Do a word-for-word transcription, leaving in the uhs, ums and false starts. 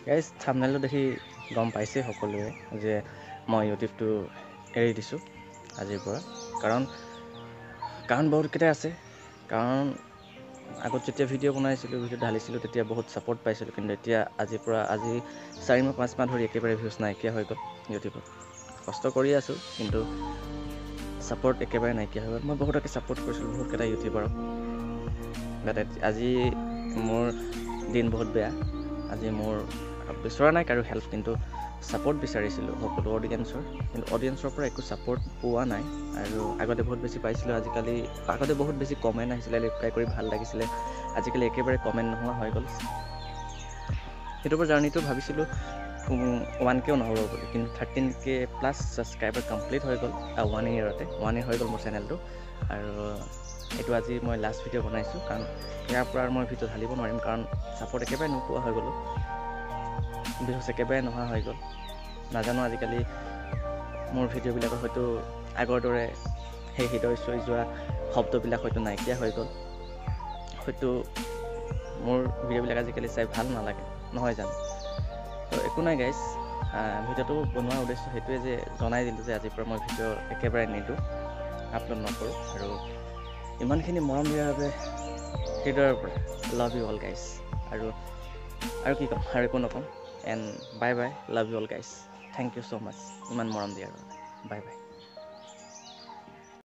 Guys থাম্বনেইলটো দেখি গম পাইছে সকলোৱে যে মই ইউটিউবটো এৰি দিছোঁ আজিৰ পৰা। কাৰণ কাৰণ বহুতকেইটা আছে। কাৰণ আগত যেতিয়া ভিডিঅ' বনাইছিলোঁ, ভিডিঅ' ঢালিছিলোঁ, তেতিয়া বহুত ছাপোৰ্ট পাইছিলোঁ। কিন্তু এতিয়া আজিৰ পৰা আজি চাৰি মাহ পাঁচ মাহ ধৰি একেবাৰে ভিউজ নাইকিয়া হৈ গ'ল ইউটিউবত। কষ্ট কৰি আছোঁ, কিন্তু ছাপোৰ্ট একেবাৰে নাইকিয়া হৈ গ'ল। মই বহুতকে ছাপোৰ্ট কৰিছিলোঁ, বহুতকেইটা ইউটিউবাৰক। বাট আজি মোৰ দিন বহুত বেয়া। আজি মোৰ বিচৰা নাই কাৰো হেল্প, কিন্তু ছাপোৰ্ট বিচাৰিছিলোঁ সকলো অডিয়েঞ্চৰ। কিন্তু অডিয়েঞ্চৰ পৰা একো ছাপোৰ্ট পোৱা নাই। আৰু আগতে বহুত বেছি পাইছিলোঁ, আজিকালি আগতে বহুত বেছি কমেণ্ট আহিছিলে, ৰিপ্লাই কৰি ভাল লাগিছিলে। আজিকালি একেবাৰে কমেণ্ট নোহোৱা হৈ গ'ল। ইউটিউবৰ জাৰ্ণিটো ভাবিছিলোঁ ওৱান কেও নহ'ব বুলি, কিন্তু thirteen K plus subscriber complete হৈ গ'ল ওৱান ইয়েৰতে। ওৱান ইয়েৰ হৈ গ'ল মোৰ চেনেলটো। আৰু এইটো আজি মই লাষ্ট ভিডিঅ' বনাইছোঁ, কাৰণ ইয়াৰ পৰা মই ভিডিঅ' ঢালিব নোৱাৰিম, কাৰণ ছাপোৰ্ট একেবাৰে নোপোৱা হৈ গ'লোঁ। ভিউজ একেবাৰে নোহোৱা হৈ গ'ল। নাজানো আজিকালি মোৰ ভিডিঅ'বিলাকৰ হয়তো আগৰ দৰে সেই হৃদয় চুই যোৱা শব্দবিলাক হয়তো নাইকিয়া হৈ গ'ল। হয়তো মোৰ ভিডিঅ'বিলাক আজিকালি চাই ভাল নালাগে, নহয় জানো? তো একো নাই গাইজ, ভিডিঅ'টো বনোৱাৰ উদ্দেশ্য সেইটোৱে যে জনাই দিলোঁ যে আজিৰ পৰা মই ভিডিঅ' একেবাৰে নিদিওঁ, আপলোড নকৰোঁ। আৰু ইমানখিনি মৰম দিয়াৰ বাবে হৃদয়ৰ পৰা লাভ ইউ অল গাইজ। আৰু আৰু কি ক'ম, আৰু একো নক'ম। And bye bye, love you all guys. Thank you so' much ইমান মৰম দিয়াৰ বাবে। Bye bye.